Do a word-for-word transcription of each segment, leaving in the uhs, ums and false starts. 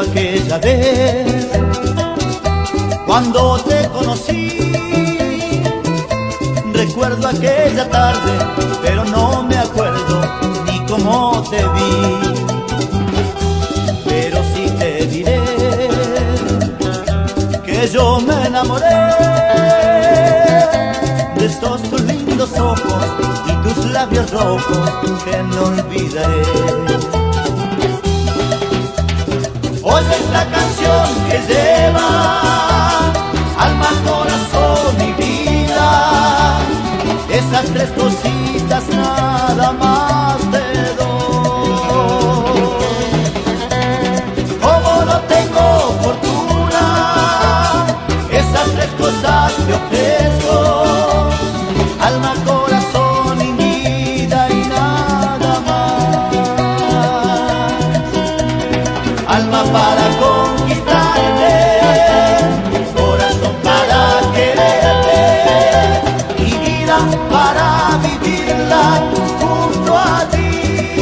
aquella vez cuando te conocí. Recuerdo aquella tarde, pero no me acuerdo ni cómo te vi. Pero sí te diré que yo me enamoré de esos tus lindos ojos y tus labios rojos que no olvidaré. Oye esta canción que lleva alma, corazón y vida, esas tres cositas nada más te doy. Como no tengo fortuna, esas tres cosas te ofrezco: alma, corazón y vida y nada más. Alma para conquistarte, corazón para quererte y vida para vivirla junto a ti.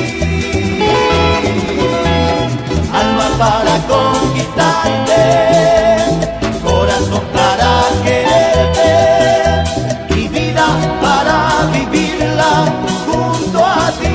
Alma para conquistarte, corazón para quererte y vida para vivirla junto a ti.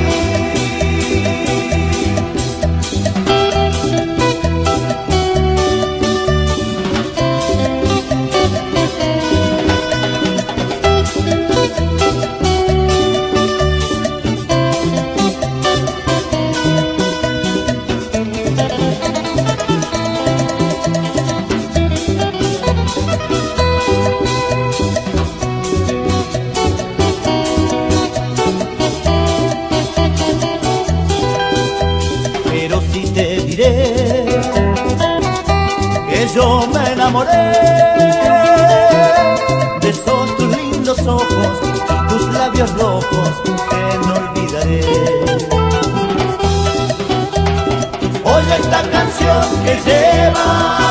Pero sí te diré que yo me enamoré de esos tus lindos ojos y tus labios rojos que no olvidaré. Oye esta canción que lleva